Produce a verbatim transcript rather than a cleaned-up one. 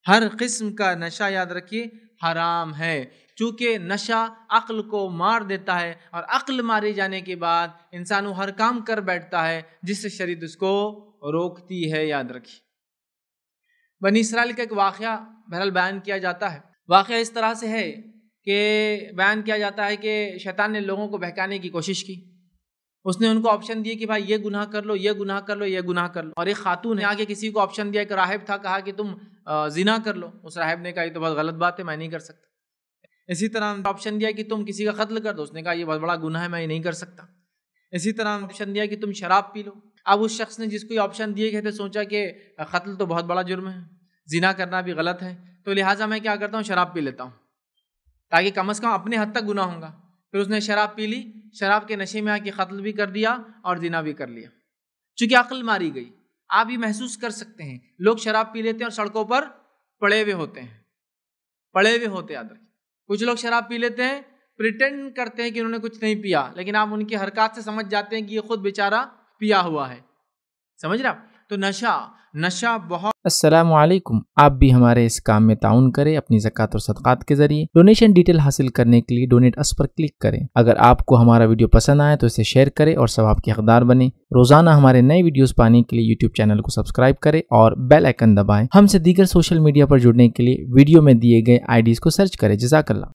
ہر قسم کا نشہ یاد رکھیے حرام ہے، چونکہ نشہ عقل کو مار دیتا ہے، اور عقل مارے جانے کے بعد انسان وہ ہر کام کر بیٹھتا ہے جس سے شریعت اس کو روکتی ہے، یاد رکھیے۔ بنی اسرائیل کا ایک واقعہ بہرحال بیان کیا جاتا ہے۔ واقعہ اس طرح سے ہے کہ بیان کیا جاتا ہے کہ شیطان نے لوگوں کو بہکانے کی کوشش کی، اس نے ان کو آپشن دیے کہ بھائی یہ گناہ کر لو، یہ گناہ کر لو، یہ گناہ کر لو، اور ایک خاتون نے آگے کسی کو آپشن دیا، ایک راہب تھا، کہا کہ تم زنا کر لو، اس راہب نے کہا یہ تو بہت غلط بات ہے، میں نہیں کر سکتا۔ اسی طرح آپشن دیا کہ تم کسی کا قتل کر دو، اس نے کہا یہ بہت بڑا گناہ ہے، میں یہ نہیں کر سکتا۔ اسی طرح آپشن دیا کہ تم شراب پی لو۔ اب اس شخص نے جس کو یہ آپشن دیے گئے تھے سوچا کہ قتل تو بہت بڑا جرم ہے، زنا کرنا بھی غلط ہے، تو لہٰذا میں کیا کرتا ہوں، شراب پی لیتا ہوں تاکہ کم از کم اپنے حد تک گناہ ہوں گا۔ پھر اس نے شراب پی لی، شراب کے نشے میں آ کے قتل بھی کر دیا اور زنا بھی کر لیا، چونکہ عقل ماری گئی۔ آپ یہ محسوس کر سکتے ہیں، لوگ شراب پی لیتے ہیں اور سڑکوں پر پڑے ہوئے ہوتے ہیں، پڑے ہوئے ہوتے یاد رکھیں۔ کچھ لوگ شراب پی لیتے ہیں، پریٹینڈ کرتے ہیں کہ انہوں نے کچھ نہیں پیا، لیکن آپ ان کی حرکات سے سمجھ جاتے ہیں کہ یہ خود بیچارہ پیا ہوا ہے، سمجھ رہا؟ تو نشہ نشہ بہت۔ السلام علیکم، آپ بھی ہمارے اس کام میں تعاون کریں اپنی زکوٰۃ اور صدقات کے ذریعے۔ ڈونیشن ڈیٹیل حاصل کرنے کے لیے ڈونیٹ اس پر کلک کریں۔ اگر آپ کو ہمارا ویڈیو پسند آئے تو اسے شیئر کریں اور ثواب کے حقدار بنیں۔ روزانہ ہمارے نئے ویڈیوز پانے کے لیے یوٹیوب چینل کو سبسکرائب کریں اور بیل آئیکن دبائیں۔ ہم سے دیگر سوشل میڈیا پر جڑنے کے لیے ویڈیو میں دیے گئے آئی ڈیز کو سرچ کریں۔ جزاک اللہ۔